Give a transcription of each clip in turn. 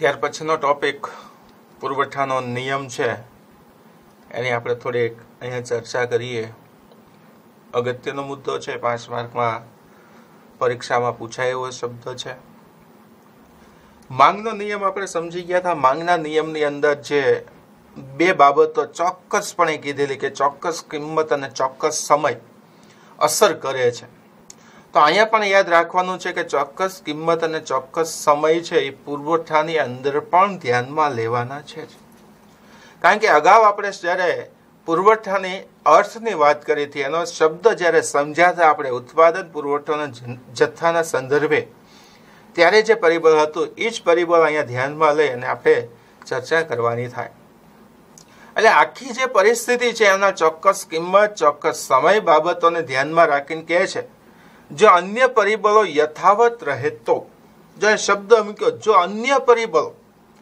ત્યાર પછીનો ટોપિક પુરવઠાનો નિયમ છે, એની આપણે થોડીક અહીંયા ચર્ચા કરીએ. અગત્યનો મુદ્દો છે, 5 માર્કમાં પરીક્ષામાં પૂછાય એવો શબ્દ છે. માંગનો નિયમ આપણે સમજી ગયા હતા. માંગના નિયમની અંદર જે બે બાબતો ચોક્કસપણે કીધેલી કે ચોક્કસ કિંમત અને ચોક્કસ સમય અસર કરે છે, તો અહીંયા પણ યાદ રાખવાનું છે કે ચોક્કસ કિંમત અને ચોક્કસ સમય છે એ પુરવઠાની અંદર પણ ધ્યાનમાં લેવાના છે. કારણ કે અગાઉ આપણે જ્યારે પુરવઠાની અર્થની વાત કરી હતી, એનો શબ્દ જ્યારે સમજાતા આપણે ઉત્પાદન પુરવઠાના જથ્થાના સંદર્ભે, ત્યારે જે પરિબળ હતું એ જ પરિબળ અહીંયા ધ્યાનમાં લઈ અને આપણે ચર્ચા કરવાની થાય. એટલે આખી જે પરિસ્થિતિ છે એના ચોક્કસ કિંમત, ચોક્કસ સમય બાબતોને ધ્યાનમાં રાખીને કહે છે, જો અન્ય પરિબળો યથાવત રહે તો, જો શબ્દ મૂક્યો, જો અન્ય પરિબળો,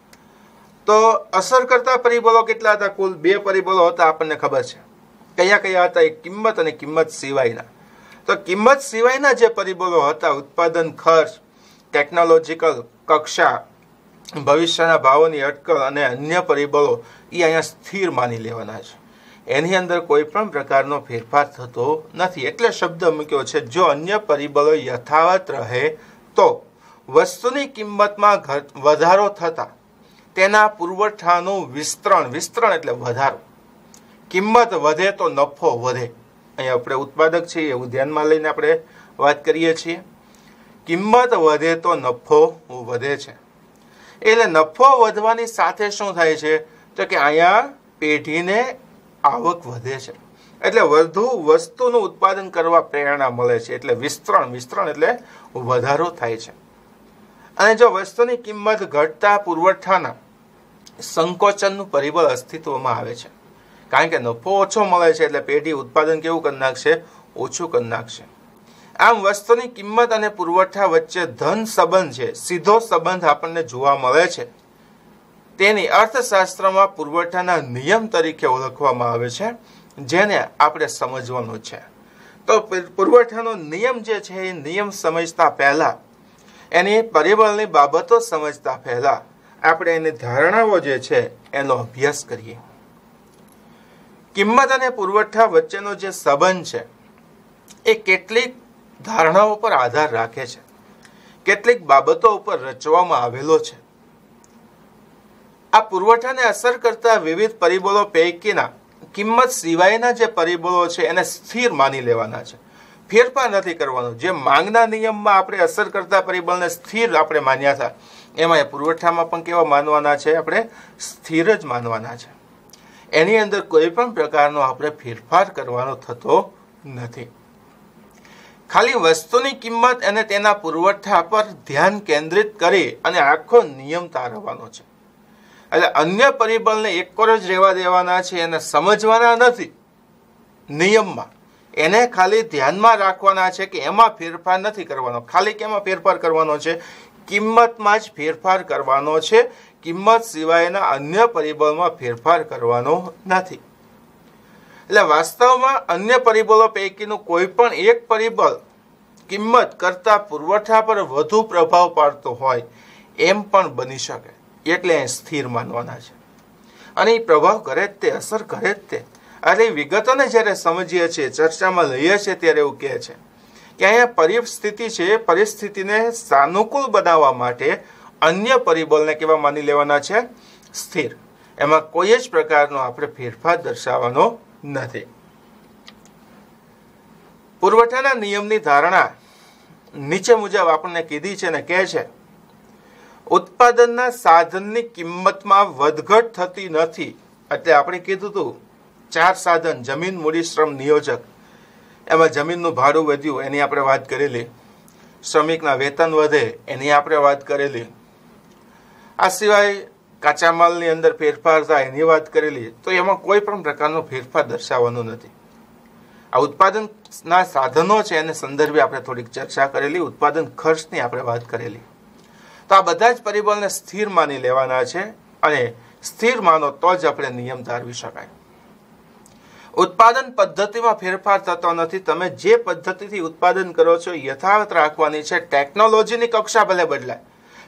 તો અસર કરતા પરિબળો કેટલા હતા? કુલ 2 પરિબળો હતા, આપણને ખબર છે. કયા કયા હતા? એક કિંમત અને કિંમત સિવાયના. તો કિંમત સિવાયના જે પરિબળો હતા, ઉત્પાદન ખર્ચ, ટેકનોલોજીકલ કક્ષા, ભવિષ્યના ભાવોની અટકળ અને અન્ય પરિબળો, એ અહીંયા સ્થિર માની લેવાના છે. એની અંદર કોઈ પણ પ્રકારનો ફેરફાર થતો નથી. એટલે શબ્દ મૂક્યો છે, જો અન્ય પરિબળો યથાવત રહે તો વસ્તુની કિંમતમાં વધારો થતા તેના પુરવઠાનું વિસ્તરણ, વિસ્તરણ એટલે વધારો. કિંમત વધે તો નફો વધે. અહીંયા આપણે ઉત્પાદક છીએ એવું ધ્યાનમાં લઈને આપણે વાત કરીએ છીએ. કિંમત વધે તો નફો વધે છે. એટલે નફો વધવાની સાથે શું થાય છે? તો કે અહીંયા પેઢીને આવક વધે છે. એટલે વધુ વસ્તુનું ઉત્પાદન કરવા પ્રેરણા મળે છે. એટલે વિસ્તરણ, વિસ્તરણ એટલે વધારો થાય છે. અને જો વસ્તુની કિંમત ઘટતા પુરવઠાના સંકોચનનું પરિબળ અસ્તિત્વમાં આવે છે. કારણ કે નફો ઓછો મળે છે એટલે પેઢી ઉત્પાદન કેવું કરી નાખશે? ઓછું કરી નાખશે. આમ વસ્તુની કિંમત અને પુરવઠા વચ્ચે ધન સંબંધ છે, સીધો સંબંધ આપણને જોવા મળે છે. તેની અર્થશાસ્ત્રમાં પુરવઠાના નિયમ તરીકે ઓળખવામાં આવે છે, જેને આપણે સમજવાનું છે. તો પુરવઠાનો નિયમ જે છે એ નિયમ સમજતા પહેલા, એની પરિબળની બાબતો સમજતા પહેલા આપણે એની ધારણાઓ જે છે એનો અભ્યાસ કરીએ. કિંમત અને પુરવઠા વચ્ચેનો જે સંબંધ છે એ કેટલીક ધારણાઓ પર આધાર રાખે છે, કેટલીક બાબતો ઉપર રચવામાં આવેલો છે. આ પુરવઠાને અસર કરતા વિવિધ પરિબળો પૈકીના કિંમત સિવાયના જે પરિબળો છે એને સ્થિર માની લેવાના છે, ફેરફાર નથી કરવાનો. જે માંગના નિયમમાં આપણે અસર કરતા પરિબળને સ્થિર આપણે માન્યા હતા, એમાં પુરવઠામાં પણ કેવા માનવાના છે? આપણે સ્થિર જ માનવાના છે. એની અંદર કોઈ પણ પ્રકારનો આપણે ફેરફાર કરવાનો થતો નથી. ખાલી વસ્તુની કિંમત અને તેના પુરવઠા પર ધ્યાન કેન્દ્રિત કરી અને આખો નિયમ તારવવાનો છે. એટલે અન્ય પરિબળને એકવાર જ રહેવા દેવાના છે, એને સમજવાના નથી નિયમમાં. એને ખાલી ધ્યાનમાં રાખવાના છે કે એમાં ફેરફાર નથી કરવાનો. ખાલી કેમાં ફેરફાર કરવાનો છે? કિંમતમાં જ ફેરફાર કરવાનો છે. કિંમત સિવાયના અન્ય પરિબળમાં ફેરફાર કરવાનો નથી. એટલે વાસ્તવમાં અન્ય પરિબળો પૈકીનું કોઈ પણ એક પરિબળ કિંમત કરતા પુરવઠા પર વધુ પ્રભાવ પાડતો હોય એમ પણ બની શકે. એટલે સ્થિર માનવાના છે. અને એ પ્રભાવ કરે જ તે, અસર કરે જ તે. એટલે વિગતોને જ્યારે સમજીએ છીએ, ચર્ચામાં લઈએ છીએ, ત્યારે એવું કહે છે કે અહીંયા પરિસ્થિતિ છે, પરિસ્થિતિને સાનુકૂળ બનાવવા માટે અન્ય પરિબળને કેવા માની લેવાના છે? સ્થિર. એમાં કોઈ જ પ્રકારનો આપણે ફેરફાર દર્શાવવાનો નથી. પુરવઠાના નિયમની ધારણા નીચે મુજબ આપણને કીધી છે ને કહે છે, ઉત્પાદનના સાધનની કિંમતમાં વધઘટ થતી નથી. એટલે આપણે કીધું હતું 4 સાધન, જમીન, મૂડી, શ્રમ, નિયોજક. એમાં જમીનનું ભાડું વધ્યું એની આપણે વાત કરેલી, શ્રમિકના વેતન વધે એની આપણે વાત કરેલી, આ સિવાય કાચા માલની અંદર ફેરફાર થાય એની વાત કરેલી. તો એમાં કોઈ પણ પ્રકારનો ફેરફાર દર્શાવવાનો નથી. આ ઉત્પાદનના સાધનો છે એને સંદર્ભે આપણે થોડીક ચર્ચા કરેલી, ઉત્પાદન ખર્ચની આપણે વાત કરેલી. તો આ બધા જ પરિબળને સ્થિર માની લેવાના છે, અને સ્થિર માનો તો જ આપણે નિયમ તારવી શકાય. ઉત્પાદન પદ્ધતિમાં ફેરફાર થતો નથી. તમે જે પદ્ધતિથી ઉત્પાદન કરો છો યથાવત રાખવાની છે. ટેકનોલોજીની કક્ષા ભલે બદલાય,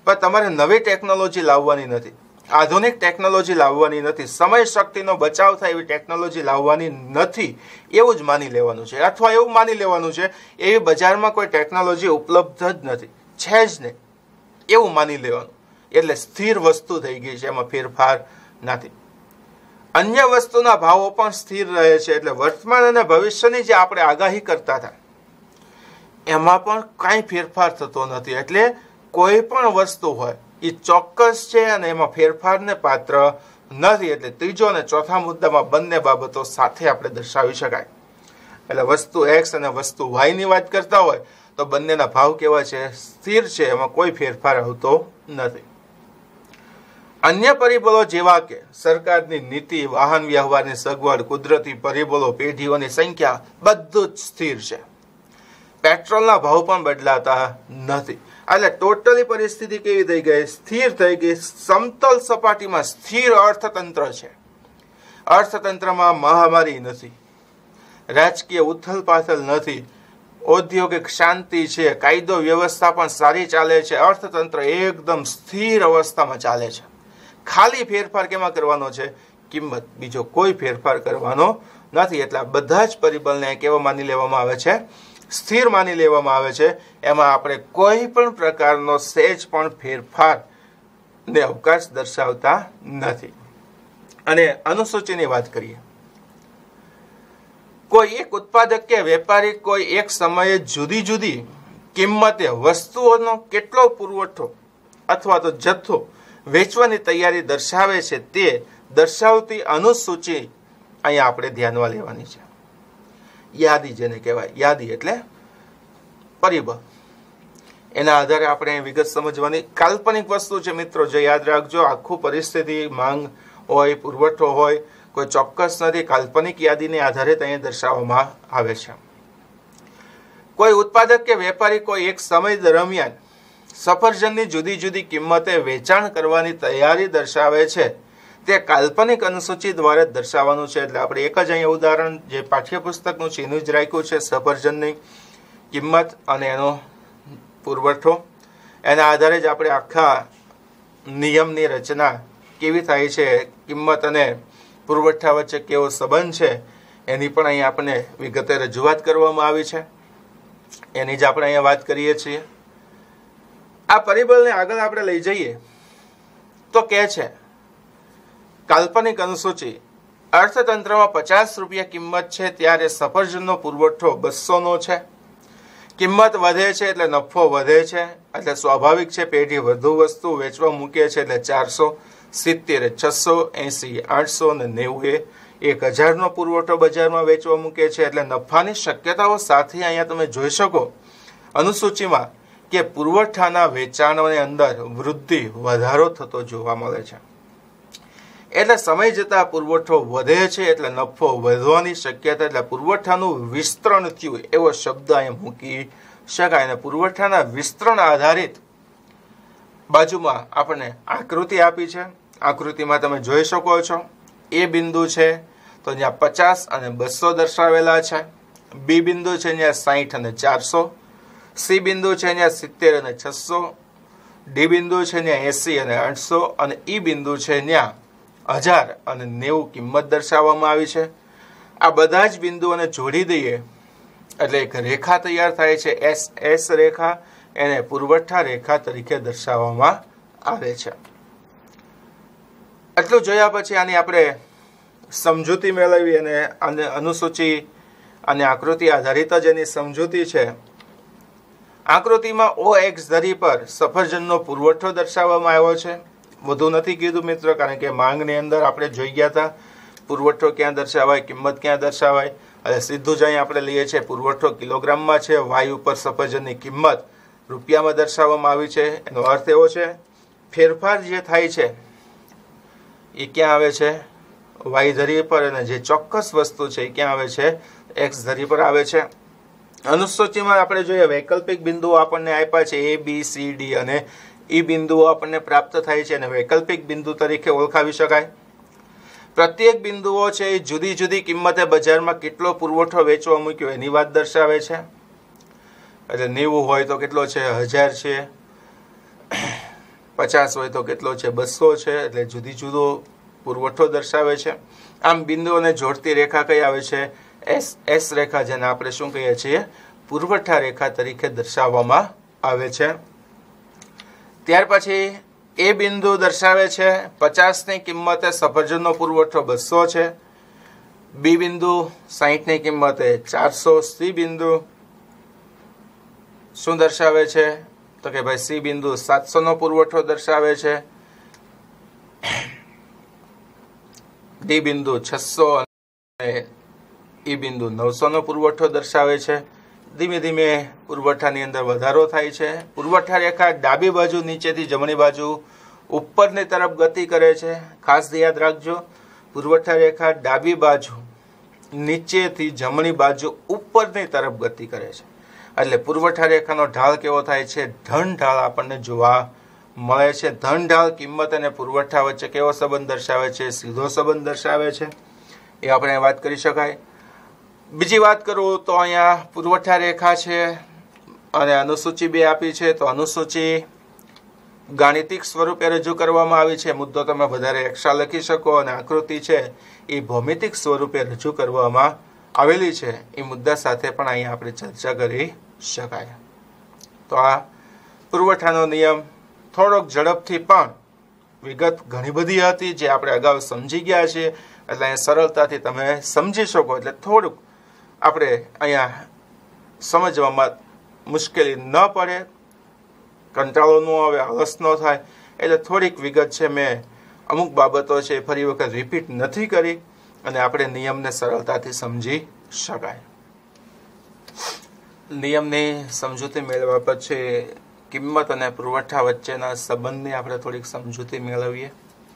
પણ તમારે નવી ટેકનોલોજી લાવવાની નથી, આધુનિક ટેકનોલોજી લાવવાની નથી, સમય શક્તિનો બચાવ થાય એવી ટેકનોલોજી લાવવાની નથી, એવું જ માની લેવાનું છે. અથવા એવું માની લેવાનું છે એવી બજારમાં કોઈ ટેકનોલોજી ઉપલબ્ધ જ નથી, છે જ નહીં, એવું માની લેવાનું. એટલે સ્થિર વસ્તુ થઈ ગઈ છે, એમાં ફેરફાર નથી. અન્ય વસ્તુના ભાવો પણ સ્થિર રહે છે. એટલે વર્તમાન અને ભવિષ્યની જે આપણે આગાહી કરતા હતા એમાં પણ કાંઈ ફેરફાર થતો નથી. એટલે કોઈ પણ વસ્તુ હોય એ ચોક્કસ છે અને એમાં ફેરફારને પાત્ર નથી. એટલે ત્રીજો અને ચોથા મુદ્દામાં બંને બાબતો સાથે આપણે દર્શાવી શકાય. એટલે વસ્તુ એક્સ અને વસ્તુ વાય ની વાત કરતા હોય તો બંનેના ભાવ કેવા છે? સ્થિર છે, એમાં કોઈ ફેરફાર આવતો નથી. અન્ય પરિબળો જેવા કે સરકારની નીતિ, વાહન વ્યવહારની સગવડ, કુદરતી પરિબળો, પેઢીઓની સંખ્યા બધું જ સ્થિર છે. પેટ્રોલના ભાવ પણ બદલાતા નથી. એટલે ટોટલી પરિસ્થિતિ કેવી થઈ ગઈ? સ્થિર થઈ ગઈ. સમતલ સપાટીમાં સ્થિર અર્થતંત્ર છે. અર્થતંત્રમાં મહામારી નથી, રાજકીય ઉથલપાથલ નથી, ઔદ્યોગિક શાંતિ છે, કાયદો વ્યવસ્થા પણ સારી ચાલે છે. અર્થતંત્ર એકદમ સ્થિર અવસ્થામાં ચાલે છે. ખાલી ફેરફાર કેમાં કરવાનો છે? કિંમત. બીજો કોઈ ફેરફાર કરવાનો નથી. એટલે બધા જ પરિબળને કેવા માની લેવામાં આવે છે? સ્થિર માની લેવામાં આવે છે. એમાં આપણે કોઈ પણ પ્રકારનો સહેજ પણ ફેરફાર ને અવકાશ દર્શાવતા નથી. અને અનુસૂચિની વાત કરીએ. કોઈ એક ઉત્પાદક કે વેપારી કોઈ એક સમયે જુદી જુદી કિંમતે વસ્તુઓનો કેટલો પુરવઠો અથવા તો જથ્થો વેચવાની તૈયારી દર્શાવે છે તે દર્શાવતી અનુસૂચિ અહીંયા આપણે ધ્યાનમાં લેવાની છે. યાદી જેને કહેવાય, યાદી એટલે પરિબળ. એના આધારે આપણે વિગત સમજવાની. કાલ્પનિક વસ્તુ છે મિત્રો, જે યાદ રાખજો. આખું પરિસ્થિતિ, માંગ હોય, પુરવઠો હોય, કોઈ ચોક્કસ નથી. કાલ્પનિક યાદીને આધારે ત્યાં દર્શાવવામાં આવે છે. કોઈ ઉત્પાદક કે વેપારી કોઈ એક સમય દરમિયાન સફરજનની જુદી જુદી કિંમતે વેચાણ કરવાની તૈયારી દર્શાવે છે તે કાલ્પનિક અનુસૂચિ દ્વારા દર્શાવવાનું છે. એટલે આપણે એક જ અહીંયા ઉદાહરણ જે પાઠ્યપુસ્તકનું છે એનું જ રાખ્યું છે. સફરજનની કિંમત અને એનો પુરવઠો, એના આધારે જ આપણે આખા નિયમની રચના કેવી થાય છે, કિંમત અને પુરવઠા વચ્ચે કેવો સંબંધ છે, એની પણ અહીંયા આપણે વિગતે રજૂઆત કરવામાં આવી છે. એની જ આપણે અહીંયા વાત કરીએ છીએ. આ પરિબળને આગળ આપણે લઈ જઈએ તો કે છે કાલ્પનિક અનુસૂચિ. અર્થતંત્રમાં 50 રૂપિયા કિંમત છે ત્યારે સફરજનનો પુરવઠો 200 નો છે. કિંમત વધે છે એટલે નફો વધે છે. એટલે સ્વાભાવિક છે પેઢી વધુ વસ્તુ વેચવા મૂકે છે એટલે 400, 70 600, 80 800 અને 90 1000 નો પુરવઠો બજારમાં વેચવા મૂકે છે. એટલે નફાની શક્યતાઓ સાથે અહીંયા તમે જોઈ શકો અનુસૂચિમાં કે પુરવઠાના વેચાણની અંદર વૃદ્ધિ, વધારો થતો જોવા મળે છે. એટલે સમય જતા પુરવઠો વધે છે એટલે નફો વધવાની શક્યતા. એટલે પુરવઠાનું વિસ્તરણ થયું એવો શબ્દ અહીંયા મૂકી શકાય. અને પુરવઠાના વિસ્તરણ આધારિત બાજુમાં આપણને આકૃતિ આપી છે. આકૃતિમાં તમે જોઈ શકો છો એ બિંદુ છે તો ત્યાં 50 અને 200 દર્શાવેલા છે. બી બિંદુ છે ત્યાં 60 અને 400. સી બિંદુ છે ત્યાં 70 અને 600. ડી બિંદુ છે ત્યાં 80 અને 800 અને ઈ બિંદુ છે ત્યાં 1000 અને 90 કિંમત દર્શાવવામાં આવી છે. આ બધા જ બિંદુઓને જોડી દઈએ એટલે એક રેખા તૈયાર થાય છે. એસ રેખા, એને પુરવઠા રેખા તરીકે દર્શાવવામાં આવે છે. એટલું જોયા પછી આની આપણે સમજૂતી મેળવી અને અનુસૂચિ અને આકૃતિ આધારિત જ એની સમજૂતી છે. આકૃતિમાં OX ધરી પર સફરજનનો પુરવઠો દર્શાવવામાં આવ્યો છે. વધુ નથી કીધું મિત્રો, કારણ કે માંગની અંદર આપણે જોઈ ગયા હતા પુરવઠો ક્યાં દર્શાવાય, કિંમત ક્યાં દર્શાવાય. એટલે સીધું જ અહીં આપણે લઈએ છીએ પુરવઠો કિલોગ્રામમાં છે, વાય ઉપર સફરજનની કિંમત રૂપિયામાં દર્શાવવામાં આવી છે. એનો અર્થ એવો છે ફેરફાર જે થાય છે એ ક્યાં આવે છે? વાય ધરી પર. અને જે ચોક્કસ વસ્તુ છે એ ક્યાં આવે છે? એક્સ ધરી પર આવે છે. અનુસૂચિમાં આપણે જોઈએ વૈકલ્પિક બિંદુઓ આપણને આપ્યા છે. A, B, C, D અને E બિંદુઓ આપણને પ્રાપ્ત થાય છે અને વૈકલ્પિક બિંદુ તરીકે ઓળખાવી શકાય. પ્રત્યેક બિંદુઓ છે એ જુદી જુદી કિંમતે બજારમાં કેટલો પુરવઠો વેચવા મૂક્યો એની વાત દર્શાવે છે. એટલે 90 હોય તો કેટલો છે? 1000 છે. 50 હોય તો કેટલો છે 200 છે, એટલે જુદી જુદો પુરવઠો દર્શાવે છે. આમ બિંદુઓને જોડતી રેખા કઈ આવે છે? એસ રેખા, જેને આપણે શું કહીએ છીએ? પુરવઠા રેખા તરીકે દર્શાવવામાં આવે છે. ત્યાર પછી એ બિંદુ દર્શાવે છે 50 ની કિંમતે સફરજનનો પુરવઠો 200 છે. બી બિંદુ 60 ની કિંમતે 400. સી બિંદુ શું દર્શાવે છે? તો કે ભાઈ સી બિંદુ 700 નો પુરવઠો દર્શાવે છે. ડી બિંદુ 600 અને ઈ બિંદુ 900 નો પુરવઠો દર્શાવે છે. ધીમે ધીમે પુરવઠાની અંદર વધારો થાય છે. પુરવઠા રેખા ડાબી બાજુ નીચેથી જમણી બાજુ ઉપરની તરફ ગતિ કરે છે. ખાસ યાદ રાખજો, પુરવઠા રેખા ડાબી બાજુ નીચેથી જમણી બાજુ ઉપરની તરફ ગતિ કરે છે. એટલે પુરવઠા રેખાનો ઢાળ કેવો થાય છે? ધન ઢાળ આપણને જોવા મળે છે. ધન ઢાળ કિંમત અને પુરવઠા વચ્ચે કેવો સંબંધ દર્શાવે છે? સીધો સંબંધ દર્શાવે છે. એ આપણે વાત કરી શકાય. બીજી વાત કરું તો અહીંયા પુરવઠા રેખા છે અને અનુસૂચિ 2 આપી છે. તો અનુસૂચિ ગાણિતિક સ્વરૂપે રજૂ કરવામાં આવી છે. મુદ્દો તમે વધારે એક્સ્ટ્રા લખી શકો, અને આકૃતિ છે એ ભૌમિતિક સ્વરૂપે રજૂ કરવામાં આવેલી છે. એ મુદ્દા સાથે પણ અહીંયા આપણે ચર્ચા કરી શકાય. તો આ પુરવઠાનો નિયમ થોડોક ઝડપથી, પણ વિગત ઘણી બધી હતી જે આપણે અગાઉ સમજી ગયા છીએ, એટલે અહીંયા સરળતાથી તમે સમજી શકો. એટલે થોડુંક આપણે અહીંયા સમજવામાં મુશ્કેલી ન પડે, કંટાળો ન આવે, આળસ ન થાય. એટલે થોડીક વિગત છે મેં અમુક બાબતો છે ફરી વખત રિપીટ નથી કરી, અને આપણે નિયમને સરળતાથી સમજી શકાય. નિયમની સમજૂતી મેળવવા પછી કિંમત અને પુરવઠા વચ્ચેના સંબંધની આપણે થોડીક સમજૂતી મેળવીએ.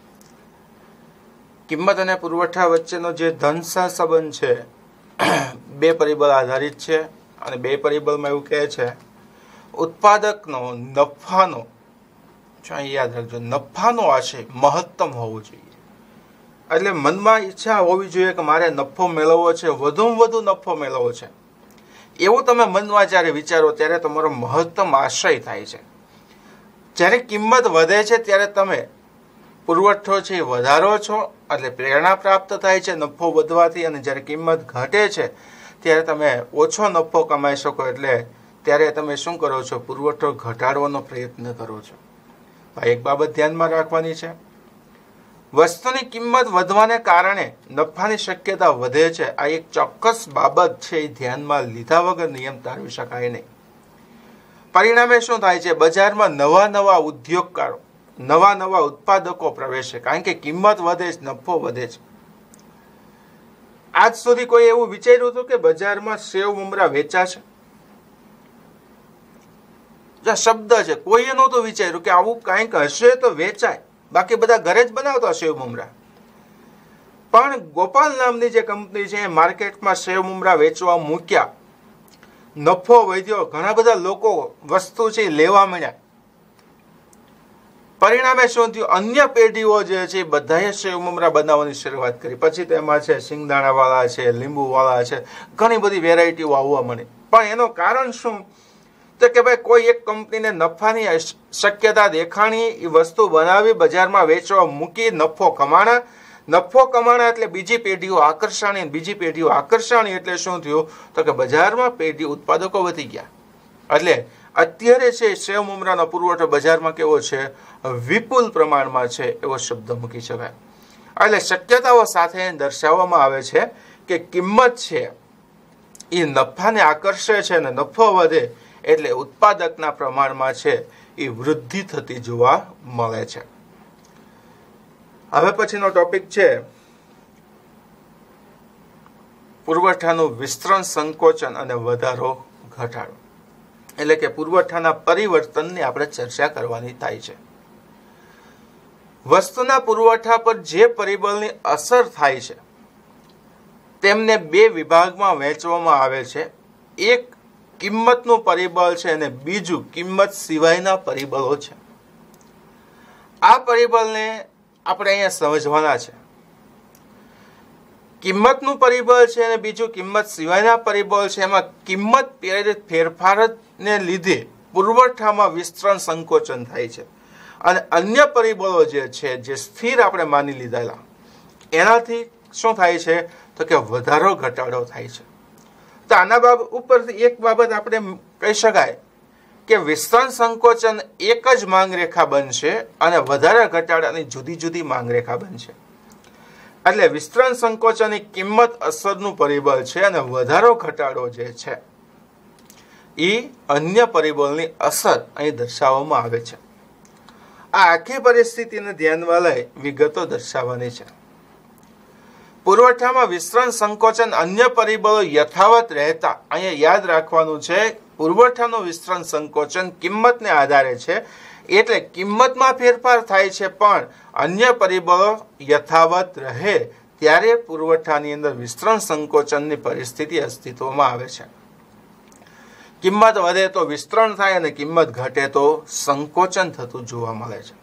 કિંમત અને પુરવઠા વચ્ચેનો જે ધનસા સંબંધ છે, 2 પરિબળ આધારિત છે. અને 2 પરિબળમાં એવું કહે છે, ઉત્પાદકનો નફાનો, યાદ રાખજો, નફાનો આશય મહત્તમ હોવો જોઈએ. એટલે મનમાં ઈચ્છા હોવી જોઈએ કે મારે નફો મેળવવો છે, વધુમાં વધુ નફો મેળવવો છે. એવું તમે મનમાં જ્યારે વિચારો ત્યારે તમારો મહત્તમ આશય થાય છે. જ્યારે કિંમત વધે છે ત્યારે તમે પુરવઠો છે એ વધારો છો, એટલે પ્રેરણા પ્રાપ્ત થાય છે નફો વધવાથી. અને જ્યારે કિંમત ઘટે છે ત્યારે તમે ઓછો નફો કમાઈ શકો, એટલે ત્યારે તમે શું કરો છો? પુરવઠો ઘટાડવાનો પ્રયત્ન કરો છો. આ એક બાબત ધ્યાનમાં રાખવાની છે. વસ્તુની કિંમત વધવાને કારણે નફાની શક્યતા વધે છે. આ એક ચોક્કસ બાબત છે, એ ધ્યાનમાં લીધા વગર નિયમ તારવી શકાય નહીં. પરિણામે શું થાય છે? બજારમાં નવા નવા ઉદ્યોગકારો, નવા નવા ઉત્પાદકો પ્રવેશે, કારણ કે કિંમત વધે છે, નફો વધે છે. આજ સુધી કોઈ એવું વિચાર્યું હતું કે બજારમાં સેવ મમરા વેચાશે? શબ્દ છે, કોઈએ નહોતું વિચાર્યું કે આવું કંઈક હશે તો વેચાય. બાકી બધા ઘરે જ બનાવતા સેવ મમરા. પણ ગોપાલ નામની જે કંપની છે એ માર્કેટમાં સેવ મમરા વેચવા મૂક્યા, નફો વધ્યો, ઘણા બધા લોકો વસ્તુ છે લેવા મળ્યા. પરિણામે શું થયું? અન્ય પેઢીઓ જે છે બધાએ સેવ મમરા બનાવવાની શરૂઆત કરી. પછી તેમાં છે સિંગદાણા વાળા છે, લીંબુ વાળા છે, ઘણી બધી વેરાયટીઓ આવવા મળી. પણ એનું કારણ શું? તો કે ભાઈ કોઈ એક કંપનીને નફાની શક્યતા દેખાણી, એ વસ્તુ બનાવી બજારમાં વેચવા મૂકી, નફો કમાણા એટલે બીજી પેઢીઓ આકર્ષાણી, બીજી પેઢીઓ આકર્ષાણી એટલે શું થયું? તો કે બજારમાં પેઢી ઉત્પાદકો વધી ગયા. એટલે અત્યારે છે સેવ મમરાનો પુરવઠો બજારમાં કેવો છે? વિપુલ પ્રમાણમાં છે, એવો શબ્દ મૂકી શકાય. એટલે શક્યતાઓ સાથે દર્શાવવામાં આવે છે કે કિંમત છે એ નફાને આકર્ષે છે, અને નફો વધે એટલે ઉત્પાદકના પ્રમાણમાં છે એ વૃદ્ધિ થતી જોવા મળે છે. હવે પછીનો ટોપિક છે પુરવઠાનું વિસ્તરણ, સંકોચન અને વધારો ઘટાડો. એટલે કે પુરવઠાના પરિવર્તનની આપણે ચર્ચા કરવાની થાય છે. વસ્તુના પુરવઠા પર જે પરિબળની અસર થાય છે તેમને 2 વિભાગમાં વહેંચવામાં આવે છે. એક કિંમતનું પરિબળ છે અને બીજું કિંમત સિવાયના પરિબળો છે. આ પરિબળને આપણે અહીંયા સમજવાના છે. કિંમતનું પરિબળ છે અને બીજું કિંમત સિવાયના પરિબળ છે. એમાં કિંમત પ્રેરિત ફેરફારને લીધે પુરવઠામાં વિસ્તરણ સંકોચન થાય છે, અને અન્ય પરિબળો જે છે, જે સ્થિર આપણે માની લીધેલા, એનાથી શું થાય છે તો કે વધારો ઘટાડો થાય છે. તો આના ઉપરથી એક બાબત આપણે કહી શકાય કે વિસ્તરણ સંકોચન એક જ માંગ રેખા બનશે અને વધારા ઘટાડાની જુદી જુદી માંગ રેખા બનશે. એટલે વિસ્તરણ સંકોચનની કિંમત અસરનું પરિબળ છે અને વધારો ઘટાડો જે છે એ અન્ય પરિબળની અસર અહીં દર્શાવવામાં આવે છે. આ આખી પરિસ્થિતિને ધ્યાનમાં લઈ વિગતો દર્શાવવાની છે. પુરવઠામાં વિસ્તરણ સંકોચન અન્ય પરિબળો યથાવત રહેતા અહીંયા યાદ રાખવાનું છે, પુરવઠાનું વિસ્તરણ સંકોચન કિંમતને આધારે છે, એટલે કિંમતમાં ફેરફાર થાય છે પણ અન્ય પરિબળો યથાવત રહે ત્યારે પુરવઠાની અંદર વિસ્તરણ સંકોચનની પરિસ્થિતિ અસ્તિત્વમાં આવે છે. કિંમત વધે તો વિસ્તરણ થાય અને કિંમત ઘટે તો સંકોચન થતું જોવા મળે છે.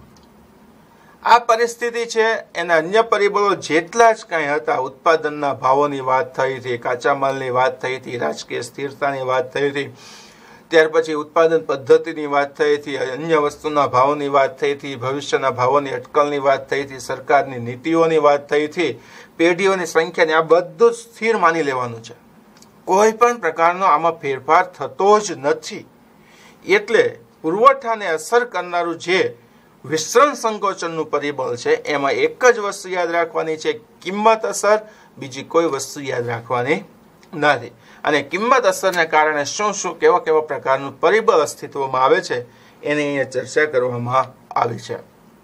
આ પરિસ્થિતિ છે એના અન્ય પરિબળો જેટલા જ કંઈ હતા, ઉત્પાદનના ભાવોની વાત થઈ હતી, કાચા માલની વાત થઈ હતી, રાજકીય સ્થિરતાની વાત થઈ હતી, ત્યાર પછી ઉત્પાદન પદ્ધતિની વાત થઈ હતી, અન્ય વસ્તુના ભાવોની વાત થઈ હતી, ભવિષ્યના ભાવોની અટકલની વાત થઈ હતી, સરકારની નીતિઓની વાત થઈ હતી, પેઢીઓની સંખ્યાની, આ બધું જ સ્થિર માની લેવાનું છે. કોઈ પણ પ્રકારનો આમાં ફેરફાર થતો જ નથી. એટલે પુરવઠાને અસર કરનારું જે વિસ્તરણ સંકોચનનું પરિબળ છે એમાં એક જ વસ્તુ યાદ રાખવાની છે, કિંમત અસર, બીજી કોઈ વસ્તુ યાદ રાખવાની નથી. અને કિંમત અસરને કારણે શું શું કેવા પ્રકારનું પરિબળ અસ્તિત્વમાં આવે છે એની અહીંયા ચર્ચા કરવામાં આવી છે.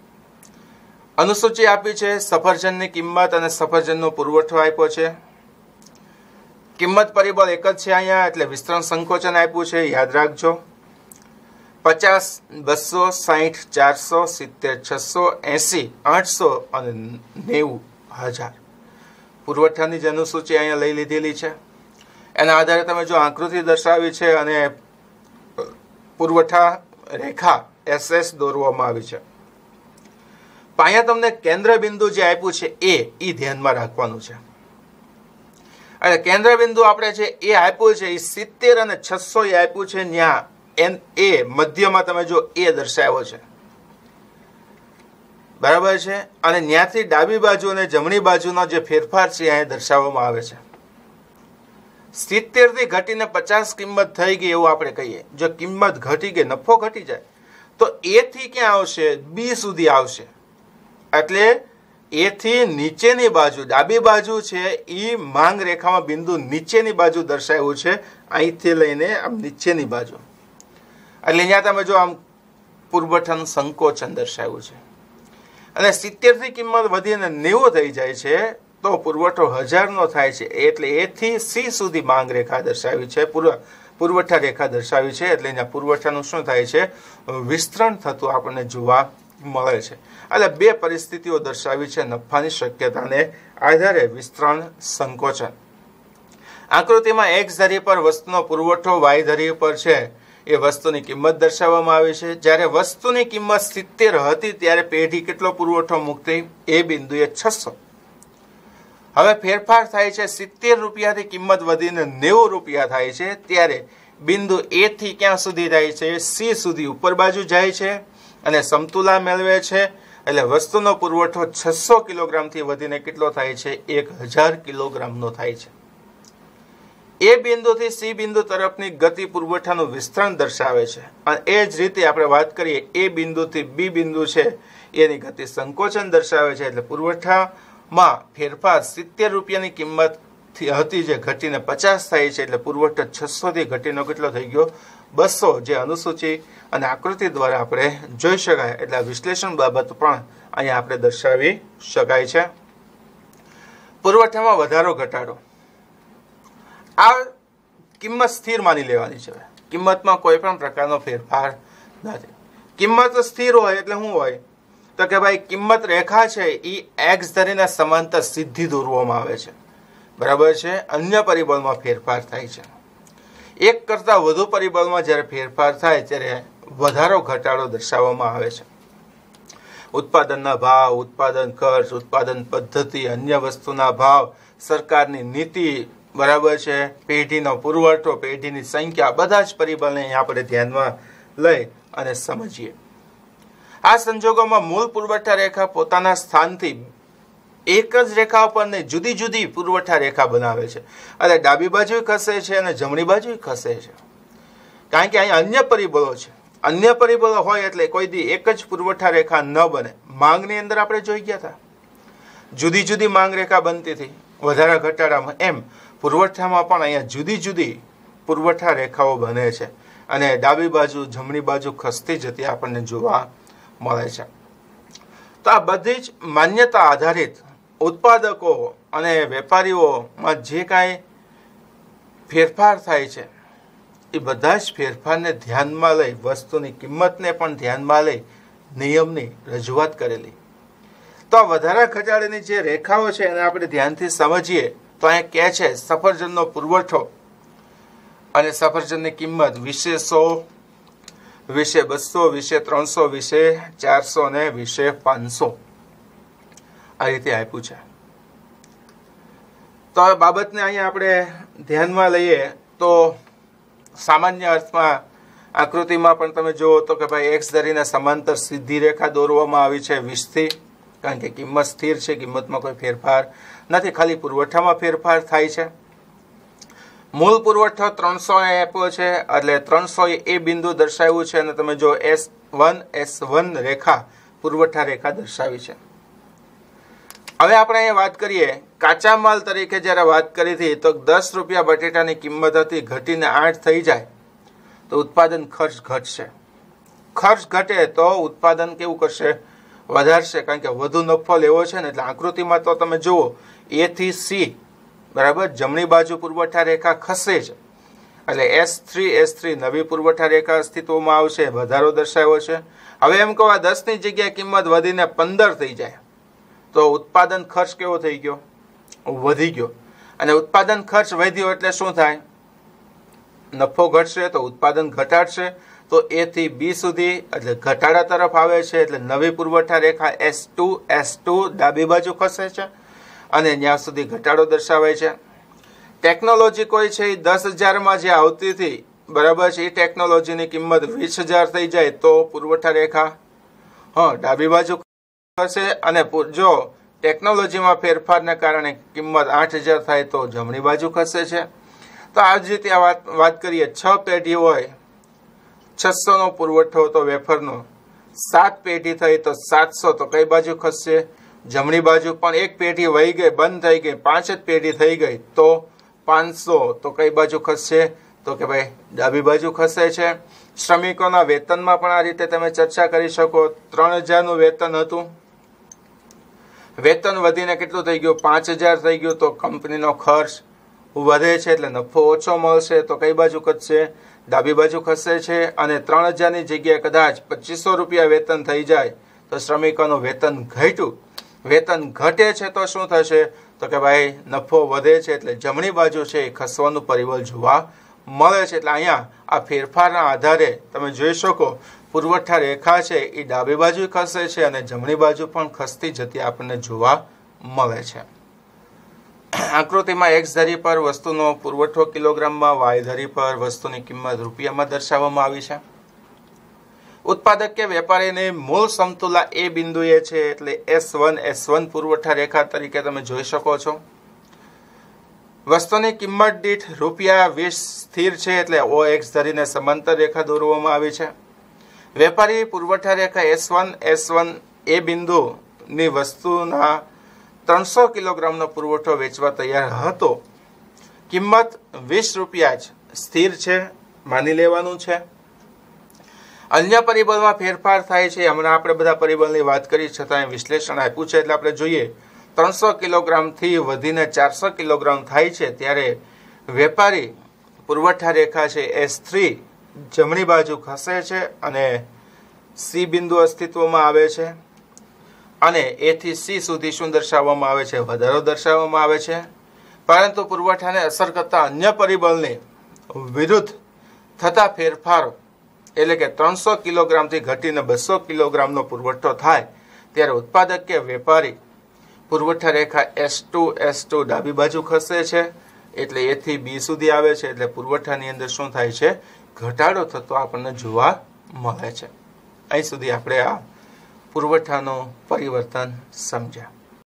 અનુસૂચિ આપી છે, સફરજનની કિંમત અને સફરજનનો પુરવઠો આપ્યો છે. કિંમત પરિબળ એક જ છે અહીંયા, એટલે વિસ્તરણ સંકોચન આપ્યું છે, યાદ રાખજો. 50, 200, 60, 400, 70, 680, 800 અને 90,000 પુરવઠાની જ અનુસૂચિ અહીંયા લઈ લીધેલી છે. એના આધારે તમે જો આકૃતિ દર્શાવી છે અને પુરવઠા રેખા SS દોરવામાં આવી છે. અહીંયા તમને કેન્દ્ર બિંદુ જે આપ્યું છે એ ધ્યાનમાં રાખવાનું છે. એટલે કેન્દ્ર બિંદુ આપણે છે એ આપ્યું છે, એ 70 અને 600 એ આપ્યું છે. ત્યાં એ મધ્યમાં તમે જો એ દર્શાવ્યો છે, બરાબર છે. અને ત્યાંથી ડાબી બાજુ અને જમણી બાજુનો જે ફેરફાર છે અહીંયા દર્શાવવામાં આવે છે. 70 થી ઘટીને 50 કિંમત થઈ ગઈ એવું આપણે કહીએ. જો કિંમત ઘટી ગઈ, નફો ઘટી જાય, તો એ થી ક્યાં આવશે? બી સુધી આવશે. એટલે એ થી નીચેની બાજુ, ડાબી બાજુ છે એ માંગ રેખામાં બિંદુ નીચેની બાજુ દર્શાવ્યું છે, અહીંથી લઈને આમ નીચેની બાજુ. એટલે અહીંયા તમે જો આમ પુરવઠાનું સંકોચન દર્શાવ્યું છે. અને 70 થી કિંમત વધીને 90 થઈ જાય છે તો પુરવઠો 1000 નો થાય છે. એટલે એ થી સી સુધી માંગ રેખા દર્શાવી છે, પુરવઠા રેખા દર્શાવી છે. એટલે અહીંયા પુરવઠાનું શું થાય છે? વિસ્તરણ થતું આપણને જોવા મળે છે. એટલે બે પરિસ્થિતિઓ દર્શાવી છે નફાની શક્યતાને આધારે વિસ્તરણ સંકોચન. આકૃતિમાં X ધરી પર વસ્તુનો પુરવઠો Y ધરી પર છે એ વસ્તુની કિંમત દર્શાવવામાં આવી છે. જ્યારે વસ્તુની કિંમત 70 હતી ત્યારે પેઢી કેટલો પુરવઠો મૂકતી? એ બિંદુએ 600. હવે ફેરફાર થાય છે, 70 રૂપિયાથી કિંમત વધીને 90 રૂપિયા થાય છે ત્યારે બિંદુ એ થી ક્યાં સુધી જાય છે? સી સુધી ઉપર બાજુ જાય છે અને સમતુલા મેળવે છે. એટલે વસ્તુનો પુરવઠો 600 કિલોગ્રામથી વધીને કેટલો થાય છે? 1000 કિલોગ્રામનો થાય છે. એ બિંદુથી સી બિંદુ તરફની ગતિ પુરવઠાનું વિસ્તરણ દર્શાવે છે. અને એ જ રીતે આપણે વાત કરીએ, એ બિંદુથી બી બિંદુ છે એની ગતિ સંકોચન દર્શાવે છે. એટલે પુરવઠામાં ફેરફાર 70 રૂપિયાની કિંમત હતી જે ઘટીને 50 થાય છે. એટલે પુરવઠો 600 થી ઘટીને કેટલો થઈ ગયો? 200. જે અનુસૂચિ અને આકૃતિ દ્વારા આપણે જોઈ શકાય. એટલે વિશ્લેષણ બાબત પણ અહીંયા આપણે દર્શાવી શકાય છે. પુરવઠામાં વધારો ઘટાડો, આ કિંમત સ્થિર માની લેવાની છે. કિંમતમાં કોઈ પણ પ્રકારનો ફેરફાર નથી. કિંમત સ્થિર હોય એટલે શું હોય? તો કે ભાઈ કિંમત રેખા છે એ X ધરીને સમાંતર સીધી દોરવામાં આવે છે, બરાબર છે. અન્ય પરિબળમાં ફેરફાર થાય છે. એક કરતા વધુ પરિબળમાં જ્યારે ફેરફાર થાય ત્યારે વધારો ઘટાડો દર્શાવવામાં આવે છે. ઉત્પાદનના ભાવ, ઉત્પાદન ખર્ચ, ઉત્પાદન પદ્ધતિ, અન્ય વસ્તુના ભાવ, સરકારની નીતિ, બરાબર છે, પેઢીનો પુરવઠો, પેઢીની સંખ્યા, બધા જ પરિબળને આપણે ધ્યાનમાં લઈ અને સમજીએ. આ સંજોગોમાં મૂળ પુરવઠા રેખા પોતાના સ્થાનથી એક જ રેખા ઉપર નહીં, જુદી જુદી પુરવઠા રેખા બનાવે છે. એટલે ડાબી બાજુ ખસે છે અને જમણી બાજુ ખસે છે, કારણ કે અહીં અન્ય પરિબળો છે. અન્ય પરિબળો હોય એટલે કોઈ દી એક જ પુરવઠા રેખા ન બને. માંગની અંદર આપણે જોઈ ગયા હતા, જુદી જુદી માંગ રેખા બનતી હતી વધારા ઘટાડામાં. એમ પુરવઠામાં પણ અહીંયા જુદી જુદી પુરવઠા રેખાઓ બને છે અને ડાબી બાજુ જમણી બાજુ ખસતી જતી આપણને જોવા મળે છે. તો આ બધી જ માન્યતા આધારિત ઉત્પાદકો અને વેપારીઓમાં જે કાંઈ ફેરફાર થાય છે એ બધા જ ફેરફારને ધ્યાનમાં લઈ, વસ્તુની કિંમતને પણ ધ્યાનમાં લઈ નિયમની રજૂઆત કરેલી. તો આ વધારા ઘટાડાની જે રેખાઓ છે એને આપણે ધ્યાનથી સમજીએ તો અહીંયા કહે છે સફરજનનો પુરવઠો અને સફરજનની કિંમત વિશે 100, વિશે 200, વિશે 300, વિશે 400 અને વિશે 500 આ રીતે આપ્યું છે. તો આ બાબતને અહીંયા આપણે ધ્યાનમાં લઈએ તો સામાન્ય અર્થમાં આકૃતિમાં પણ તમે જુઓ તો કે ભાઈ એક્સ ધરીને સમાંતર સીધી રેખા દોરવામાં આવી છે 20 થી, કારણ કે કિંમત સ્થિર છે, કિંમતમાં કોઈ ફેરફાર નથી, ખાલી પુરવઠામાં ફેરફાર થાય છે. મૂળ પુરવઠો 300 આપ્યો છે એટલે 300 એ બિંદુ દર્શાવ્યું છે અને તમે જો S1 રેખા પુરવઠા રેખા દર્શાવી છે. હવે આપણે અહીંયા વાત કરીએ કાચા માલ તરીકે જ્યારે વાત કરી હતી તો 10 રૂપિયા બટેટાની કિંમત હતી, ઘટીને 8 થઈ જાય તો ઉત્પાદન ખર્ચ ઘટશે. ખર્ચ ઘટે તો ઉત્પાદન કેવું કરશે? વધારશે, કારણ કે વધુ નફો લેવો છે ને. એટલે આકૃતિમાં તો તમે જુઓ A થી C બરાબર જમણી બાજુ પુરવઠા રેખા ખસે છે એટલે S3 નવી પુરવઠા રેખા અસ્તિત્વમાં આવશે, વધારો દર્શાવ્યો છે. હવે એમ કહો 10 ની જગ્યાએ કિંમત વધીને 15 થઈ જાય તો ઉત્પાદન ખર્ચ કેવો થઈ ગયો? વધી ગયો. અને ઉત્પાદન ખર્ચ વધ્યો એટલે શું થાય? નફો ઘટશે તો ઉત્પાદન ઘટાડશે. તો A થી B સુધી એટલે ઘટાડા તરફ આવે છે. એટલે નવી પુરવઠા રેખા S2 ડાબી બાજુ ખસે છે અને ત્યાં સુધી ઘટાડો દર્શાવાય છે. ટેકનોલોજી કોઈ છે એ 10,000 જે આવતી હતી બરાબર છે, એ ટેકનોલોજીની કિંમત 20,000 થઈ જાય તો પુરવઠા રેખા ડાબી બાજુ ખસે. અને જો ટેકનોલોજીમાં ફેરફારને કારણે કિંમત 8,000 થાય તો જમણી બાજુ ખસે છે. તો આ જ રીતે વાત કરીએ 6 પેઢી હોય 600 નો પુરવઠો તો વેફરનો, 7 પેઢી થઈ તો 700 તો કઈ બાજુ ખસશે? જમણી બાજુ. પણ એક પેઢી વહી ગઈ, બંધ થઈ ગઈ, 5 જ પેઢી થઈ ગઈ તો 500 તો કઈ બાજુ ખસશે? તો કે ભાઈ ડાબી બાજુ ખસે છે. શ્રમિકોના વેતનમાં પણ આ રીતે તમે ચર્ચા કરી શકો. 3,000 નું વેતન હતું, વેતન વધીને કેટલું થઈ ગયું? 5,000 થઈ ગયું તો કંપનીનો ખર્ચ વધે છે એટલે નફો ઓછો મળશે તો કઈ બાજુ ખસશે? ડાબી બાજુ ખસે છે. અને 3,000 ની જગ્યાએ કદાચ 2,500 રૂપિયા વેતન થઈ જાય તો શ્રમિકોનું વેતન ઘટ્યું, વેતન ઘટે છે તો શું થશે? તો કે ભાઈ નફો વધે છે એટલે જમણી બાજુ છે એ ખસવાનું પરિબળ જોવા મળે છે. એટલે અહીંયા આ ફેરફારના આધારે તમે જોઈ શકો પુરવઠા રેખા છે એ ડાબી બાજુ ખસે છે અને જમણી બાજુ પણ ખસતી જતી આપણને જોવા મળે છે. આકૃતિમાં એક્સ ધરી પર વસ્તુનો પુરવઠો કિલોગ્રામમાં, Y ધરી પર વસ્તુની કિંમત રૂપિયામાં દર્શાવવામાં આવી છે. ઉત્પાદક કે વેપારીને મૂળ સમતુલા એ બિંદુએ છે એટલે S1 પુરવઠા રેખા તરીકે તમે જોઈ શકો છો. વસ્તુની કિંમત દીઠ ₹20 સ્થિર છે એટલે OX ધરીને સમાંતર રેખા દોરવામાં આવી છે. વેપારી પુરવઠા રેખા S1 એ બિંદુની વસ્તુના 300 કિલોગ્રામનો પુરવઠો વેચવા તૈયાર હતો. કિંમત ₹20 જ સ્થિર છે, માની લેવાનું છે. અન્ય પરિબળમાં ફેરફાર થાય છે. હમણાં આપણે બધા પરિબળની વાત કરી છતાં વિશ્લેષણ આપ્યું છે એટલે આપણે જોઈએ 300 કિલોગ્રામથી વધીને 400 કિલોગ્રામ થાય છે ત્યારે વેપારી પુરવઠા રેખા છે S3 જમણી બાજુ ખસે છે અને C બિંદુ અસ્તિત્વમાં આવે છે. અને A થી C સુધી શું દર્શાવવામાં આવે છે? વધારો દર્શાવવામાં આવે છે. પરંતુ પુરવઠાને અસર કરતા અન્ય પરિબળની વિરુદ્ધ થતા ફેરફારો એટલે કે 300 કિલોગ્રામથી ઘટીને 200 કિલોગ્રામનો પુરવઠો થાય ત્યારે ઉત્પાદક કે વેપારી પુરવઠા રેખા S2 ડાબી બાજુ ખસે છે એટલે A થી B સુધી આવે છે. એટલે પુરવઠાની અંદર શું થાય છે? ઘટાડો થતો આપણને જોવા મળે છે. અહીં સુધી આપણે આ પુરવઠાનો પરિવર્તન સમજ્યા।